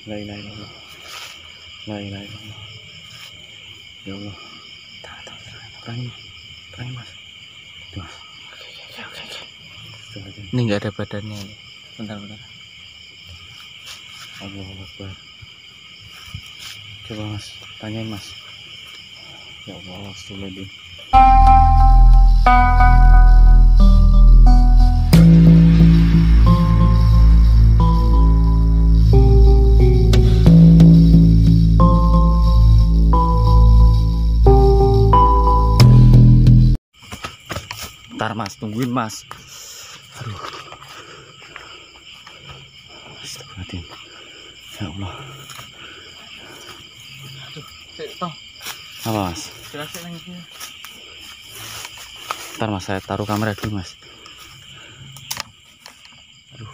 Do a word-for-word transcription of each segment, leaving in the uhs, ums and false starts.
La ilaha illallah. La ilaha illallah. Ya Allah. Tahan, tahan, tahan. Berani, berani mas. Tuh, mas. Oke, oke, oke, oke. Ini nggak ada badannya ini. Bentar, bentar. Allahu Akbar. Coba mas, tanyain mas. Ya Allah, astagfirullahaladzim. Ntar mas, tungguin mas. Aduh. Astagfirullahaladzim. Ya Allah. Aduh, sik toh. Apa mas? Jelasin lagi. Ntar mas, saya taruh kamera dulu mas. Aduh.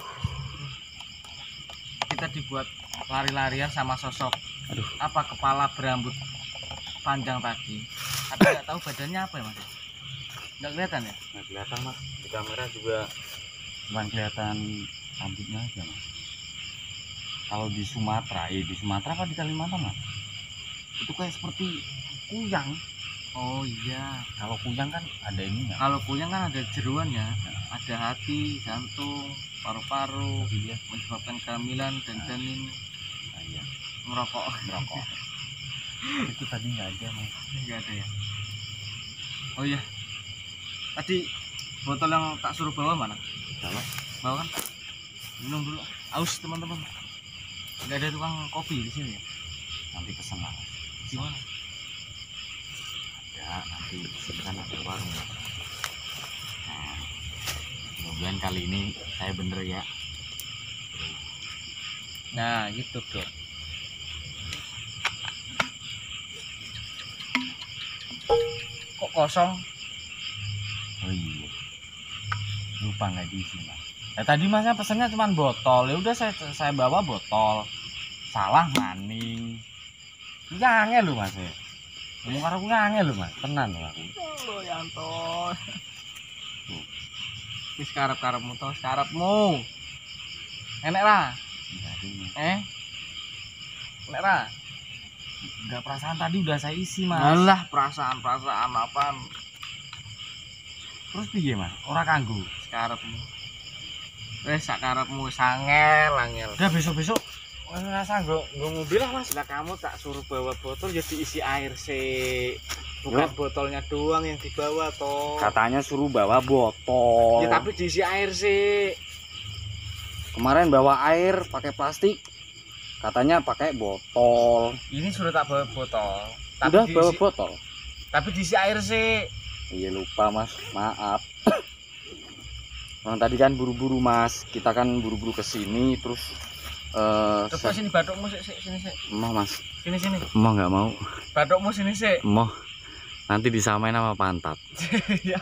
Kita dibuat lari-larian sama sosok. Aduh. Apa kepala berambut panjang tadi. Tapi nggak tahu badannya apa ya mas? Nggak kelihatan ya? Nggak kelihatan mas. Di kamera juga cuma kelihatan rambutnya aja mas. Kalau di Sumatera, eh di Sumatera apa di Kalimantan mas? Itu kayak seperti kuyang. Oh iya. Kalau kuyang kan ada ininya. Kalau kuyang kan ada jeruannya, ada hati, jantung, paru-paru, Iya. menyebabkan kehamilan dan janin. Nah, iya. Merokok. Merokok. Itu tadi nggak ada mas. Nggak ada ya. Oh iya. Tadi botol yang tak suruh bawa mana? Kalau Bawa kan? Minum dulu. Aus teman-teman. Nggak ada tukang kopi di sini ya? nanti pesen lah mas. Gimana? Ada nanti sini kan ada warung. Nah, mudah-mudahan kali ini saya bener ya. Nah gitu dong. Kok kosong? Oh iya. Lupa nggak diisi mas. Eh, tadi masnya pesennya cuma botol. Ya udah saya saya bawa botol. Salah maning. Nyange lu mas ya. Ngomong karo nyange lu mas. Tenan lho aku. Oh Yanto. Wis karep-karepmu to, karepmu. Enek lah. Enggak ini. Eh? Enek lah. Enggak, perasaan tadi udah saya isi mas. Alah perasaan-perasaan apaan? Terus piye mas? Ora kanggo. Karepmu. Wis sak karepmu sangel angel. Udah besok-besok ngerasa nggo nggo mobil lah mas. Lah kamu tak suruh bawa botol ya diisi air sih. Bukan Loh. botolnya doang yang dibawa toh. Katanya suruh bawa botol. Ya tapi diisi air sih. Kemarin bawa air pakai plastik. Katanya pakai botol. Ini sudah tak bawa botol. Tapi Udah diisi, bawa botol. tapi diisi air sih. Iya lupa mas, maaf. Orang tadi kan buru-buru mas, kita kan buru-buru ke sini terus. Uh, Coba sini batukmu sih, sini sih. Mau mas, Sini sini. mau nggak mau? Batukmu sini sih. Mau. Nanti disamain sama pantat. Ya.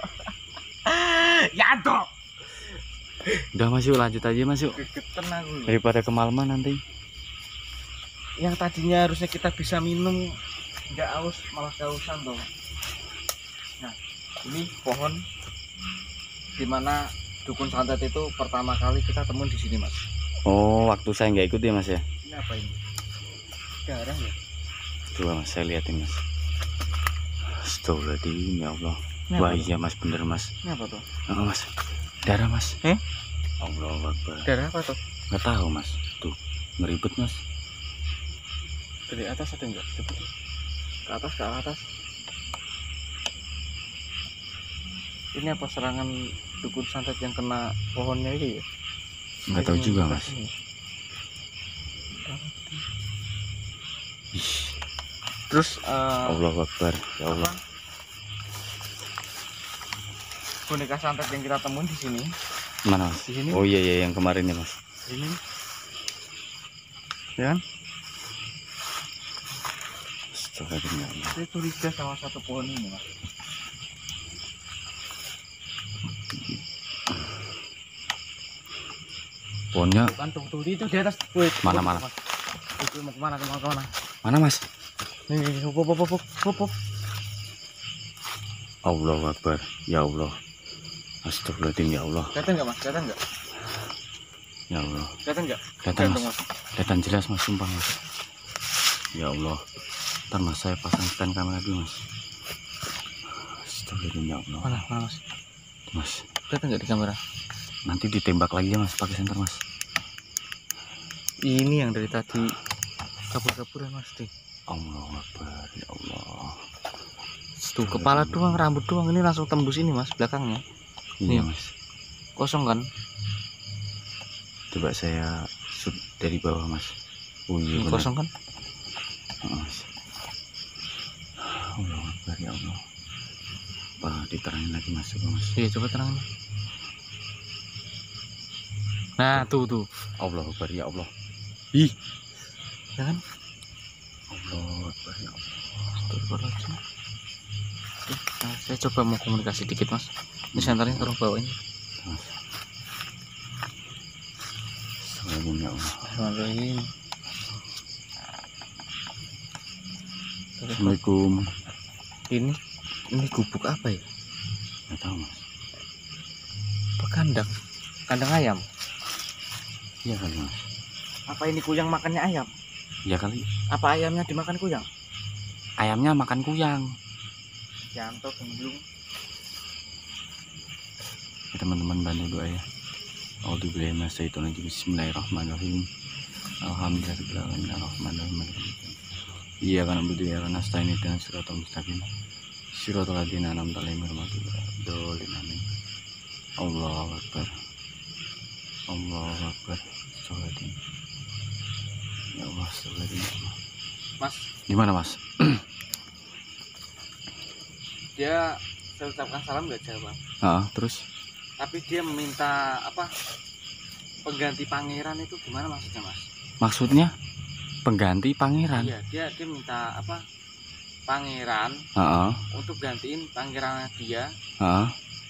Ya toh. Udah mas yuk lanjut aja mas yuk. Gegetan aku. Daripada kemalaman nanti. Yang tadinya harusnya kita bisa minum nggak aus malah kehausan dong. Nah, ini pohon dimana dukun santet itu pertama kali kita temuin di sini mas. Oh waktu saya nggak ikut ya mas ya. Ini apa ini? Darah ya? Coba mas saya liatin mas. Astagfirullahaladzim ya Allah. Ini Wah apa iya mas bener mas. Ini apa tuh? Oh, mas darah mas. Eh? Allah Akbar. Darah apa tuh? Nggak tahu mas. Tuh ngeribet mas. Dari atas ada enggak? Coba tuh. Ke atas, ke atas. Ini apa serangan dukun santet yang kena pohonnya ini ya? Nggak tahu Ini juga yang mas. ini. Ih, Terus uh, Allah Akbar ya Allah. apa? Boneka santet yang kita temuin di sini. Mana mas? Di sini. Oh iya iya yang kemarin ya mas. Ini. Ya kan? Astagfirullahaladzim ya Allah. Saya curiga sama satu pohon ini mas. Pohonnya Kan tuh, tuh itu di atas. Wait, Mana, mana? Itu mau kemana? Mau kemana? mana mas? Nih, nih, nih, hop, hop, hop, hop, hop, hop. Allah Akbar ya Allah. Astagfirullahaladzim ya Allah. Kelihatan nggak mas? Kelihatan nggak? Ya Allah. Kelihatan nggak? Kelihatan Kelihatan, mas. Kelihatan jelas mas, sumpah mas. Ya Allah. Ntar mas saya pasang stand kamera dulu mas. Astagfirullah ya Allah. Mana, mana mas? Mas. Kelihatan nggak di kamera? Nanti ditembak lagi ya mas, pakai senter mas. Ini yang dari tadi kabur-kaburan mas tuh. Allah Akbar, ya Allah. Tuh kepala doang, rambut doang, ini langsung tembus ini mas belakangnya. Iya Nih. mas. Kosong kan? Coba saya shoot dari bawah mas. Oh iya Ini benar. kosong kan? Oh, mas. Allah Akbar, ya Allah. Apa diterangin lagi mas, coba mas. Iya coba terangin. Nah tuh tuh. Allah Akbar, ya Allah. Ih. Ya kan? Allah Akbar, ya Allah. Astagfirullahaladzim. Oke, nah, saya coba mau komunikasi dikit mas. Ini senternya taruh bawah ini. Mas. Assalamualaikum ya Allah. Bismillahirrahmanirrahim. Assalamualaikum. Ini ini gubuk apa ya? Nggak tahu mas. Apa kandang? Kandang ayam. Iya kali mas. Apa ini kuyang makannya ayam? Iya kali. Apa ayamnya dimakan kuyang? Ayamnya makan kuyang. Janto gemblung. Ya, teman-teman bantu doa ya. A'udzubillahi minasyaitonir rajim. Bismillahirrahmanirrahim. Alhamdulillahirabbil alamin. Iya kan na'budu wa iyyaka nasta'in ihdinas siratal mustaqim. Siratal ladzina an'amta 'alaihim ghairil maghdubi 'alaihim waladdallin. Amin. Allahu Akbar. Allahu Akbar. Astagfirullahaladzim. Ya Allah, astagfirullahaladzim. Mas, Gimana mas? dia saya ucapkan salam nggak jawab. Ah, terus? Tapi dia meminta apa? Pengganti pangeran itu gimana maksudnya mas? Maksudnya pengganti pangeran? Iya, dia dia minta apa? Pangeran Heeh. untuk gantiin pangerannya dia. Heeh.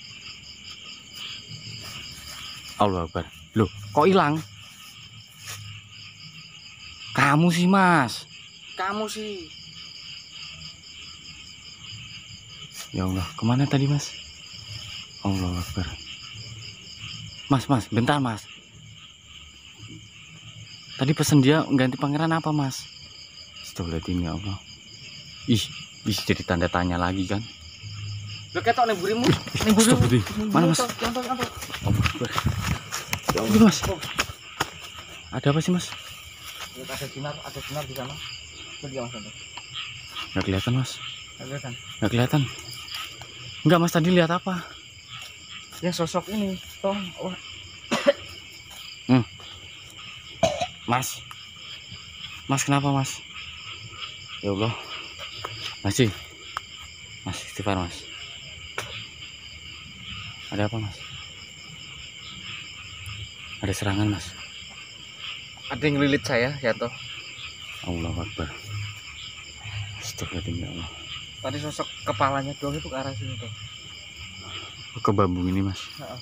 Allah Akbar. Loh, kok hilang? Kamu sih mas. Kamu sih. Ya Allah, kemana tadi mas? Allah Akbar. Mas, mas, bentar mas. Tadi pesen dia ganti pangeran apa mas? Astagfirullahaladzim ya Allah. Ih, ih jadi tanda tanya lagi kan? Lo ketok nih burimu. Nih burimu. Astagfirullahaladzim. Mana mas? Contoh, contoh. Allah Akbar. Ya Allah mas. Ada apa sih mas? Lihat ada sinar, ada sinar di sana. Itu dia mas. Nggak kelihatan mas. Nggak kelihatan. Nggak kelihatan. Enggak mas, tadi lihat apa? Ya sosok ini, toh. Wah. Hmm. Mas. Mas kenapa mas? Ya Allah. Masih. Mas istighfar mas. Ada apa mas? Ada serangan mas. Ada yang ngelilit saya, ya toh. Allahu Akbar. Astagfirullahaladzim ya Allah. Tadi sosok kepalanya doang itu ke arah sini tuh. Ke bambu ini mas. Heeh.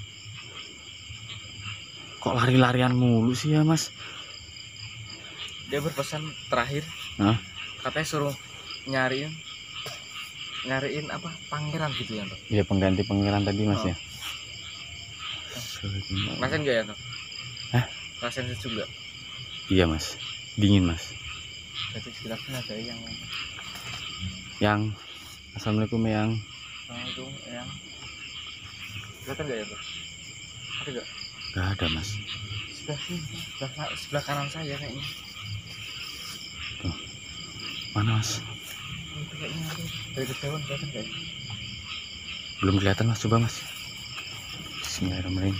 Kok lari-larian mulu sih ya mas? Dia berpesan terakhir. Hah? Katanya suruh nyariin nyariin apa pangeran gitu ya tuh. Iya pengganti pangeran tadi mas Oh. ya. Astagfirullahaladzim ya Allah. Rasain nggak ya tuh? Hah? Rasain sejuk nggak? Iya mas. Dingin mas. Berarti sekitar sini ada yang Yang Assalamualaikum yang langsung yang kelihatan nggak ya tuh? Ada nggak? Gak ada mas. Sebelah sini, sebelah, sebelah kanan saya kayaknya. Tuh. Mana mas? Itu kayaknya ada. Dari kejauhan kelihatan nggak ya? Belum kelihatan mas, coba mas. Bismillahirrahmanirrahim.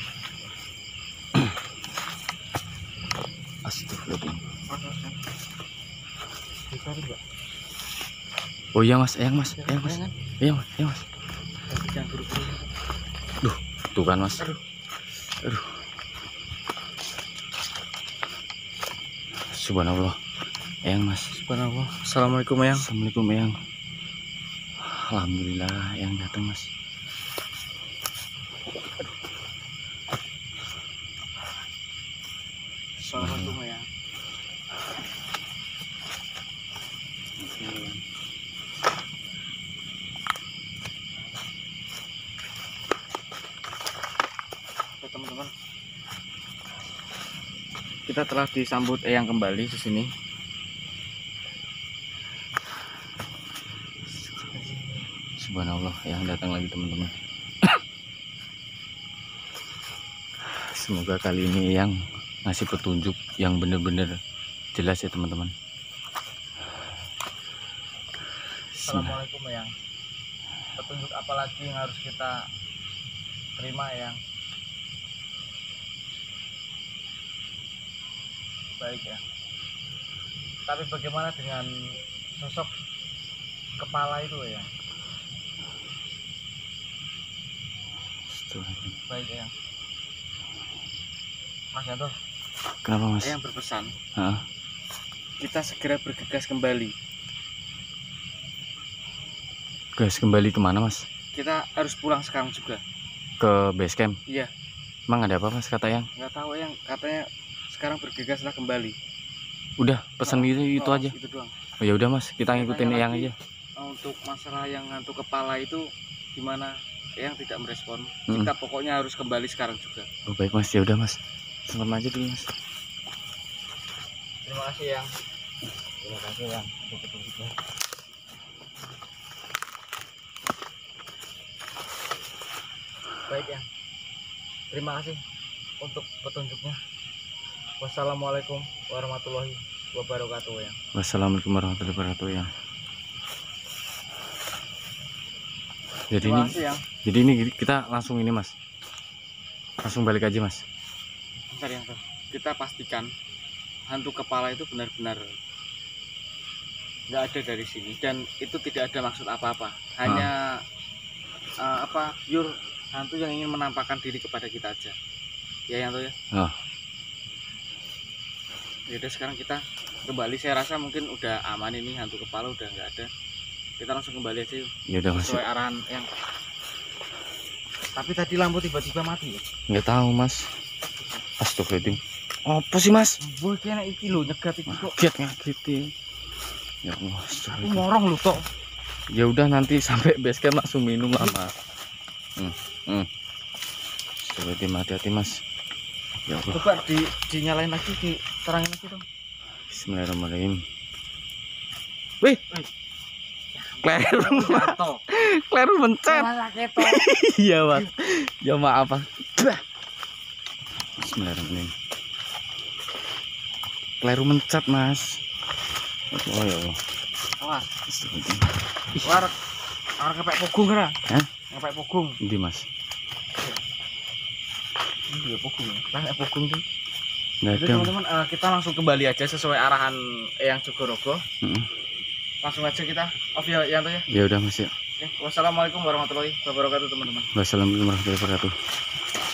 Astagfirullahaladzim. Ada kan? Bisa ada nggak? Oh iya mas, eyang mas, eyang mas, kan? iya mas, iya mas. Tapi jangan buru-buru. Duh, tuh kan mas. Aduh. Aduh. Subhanallah. Eyang mas. Subhanallah. Assalamualaikum eyang. Assalamualaikum eyang. Alhamdulillah eyang datang mas. Assalamualaikum eyang. Oke teman-teman, kita telah disambut Eyang kembali di sini. Subhanallah, yang datang lagi teman-teman. Semoga kali ini yang ngasih petunjuk yang bener-bener jelas ya teman-teman. Assalamualaikum Eyang. Petunjuk apa lagi yang harus kita terima Eyang? Baik ya. Tapi bagaimana dengan sosok kepala itu ya? Baik ya. Mas Yanto, Kenapa mas? Eyang berpesan Hah? kita segera bergegas kembali. Gas kembali kemana mas? Kita harus pulang sekarang juga. Ke base camp? Iya. Emang ada apa mas kata yang? Nggak tahu Eyang, katanya sekarang bergegaslah kembali. Udah pesan Oh, gitu itu oh, aja. Itu doang. Oh ya udah mas, kita ngikutin Tanya yang lagi, aja. Untuk masalah yang ngantuk kepala itu gimana? Eyang tidak merespon. Mm-mm. Kita pokoknya harus kembali sekarang juga. Oh baik mas, ya udah mas. Selamat aja dulu mas. Terima kasih Eyang. Terima kasih yang untuk petunjuknya. Baik ya. Terima kasih untuk petunjuknya. Wassalamualaikum warahmatullahi wabarakatuh ya. Wassalamualaikum warahmatullahi wabarakatuh ya. Jadi Terima ini, kasih ya. jadi ini kita langsung ini mas. Langsung balik aja mas. Bentar ya, Bro. Kita pastikan hantu kepala itu benar-benar nggak ada dari sini dan itu tidak ada maksud apa-apa. Hanya uh, apa pure hantu yang ingin menampakkan diri kepada kita aja. Ya yang tuh ya. Oh. Yaudah sekarang kita kembali. Saya rasa mungkin udah aman ini, hantu kepala udah nggak ada. Kita langsung kembali aja yuk. Ya udah mas. Sesuai arahan yang. Tapi tadi lampu tiba-tiba mati ya. Nggak tahu mas. Astagfirullahaladzim. Apa sih mas? Boy kena iki lho nyegat iki kok. Ngaget ngagetin. Ya Allah. Aku Astagfirullahaladzim. ngorong lho tok. Ya udah nanti sampai base camp langsung minum lah mas. Hmm. Hmm. Astagfirullahaladzim, hati-hati mas. Ya Allah. Coba di dinyalain lagi, diterangin lagi dong. Bismillahirrahmanirrahim. Wih. Kleru. Jatuh. Kleru mencet. Malah ketok. Iya mas. Ya maaf mas. Bismillahirrahmanirrahim. Kleru mencet mas. Oh ya Allah. Awas. War arep ngepek pogung ora? Hah? Ngepek pogung. Ini mas. Ini ya pogung. Lah nek pogung tuh. Nggak Jadi ada. teman-teman uh, kita langsung kembali aja sesuai arahan Eyang Jogorogo. Mm-mm. Langsung aja kita off ya Yanto ya. Ya udah mas ya. Oke, wassalamualaikum warahmatullahi wabarakatuh teman-teman. Wassalamualaikum warahmatullahi wabarakatuh.